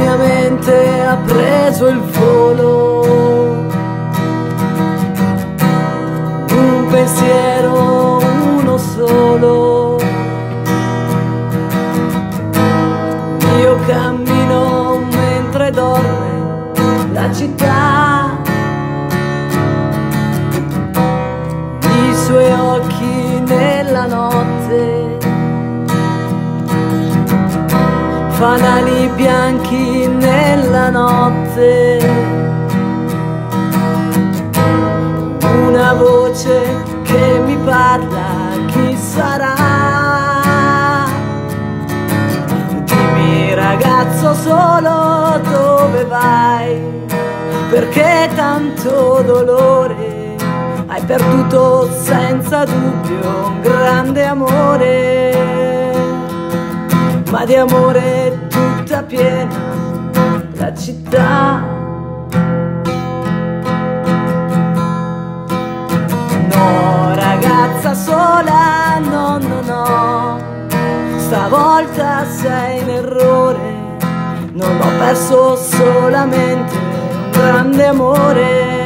mia mente ha preso il volo, un pensiero, uno solo. Io cammino mentre dorme la città, i suoi occhi nella notte, fanali bianchi nella notte, una voce che mi parla, chi sarà? Dimmi ragazzo solo dove vai, perché tanto dolore, hai perduto senza dubbio un grande amore, ma di amore tutta piena la città. No ragazza sola, no no no, stavolta sei in errore, non ho perso solamente un grande amore,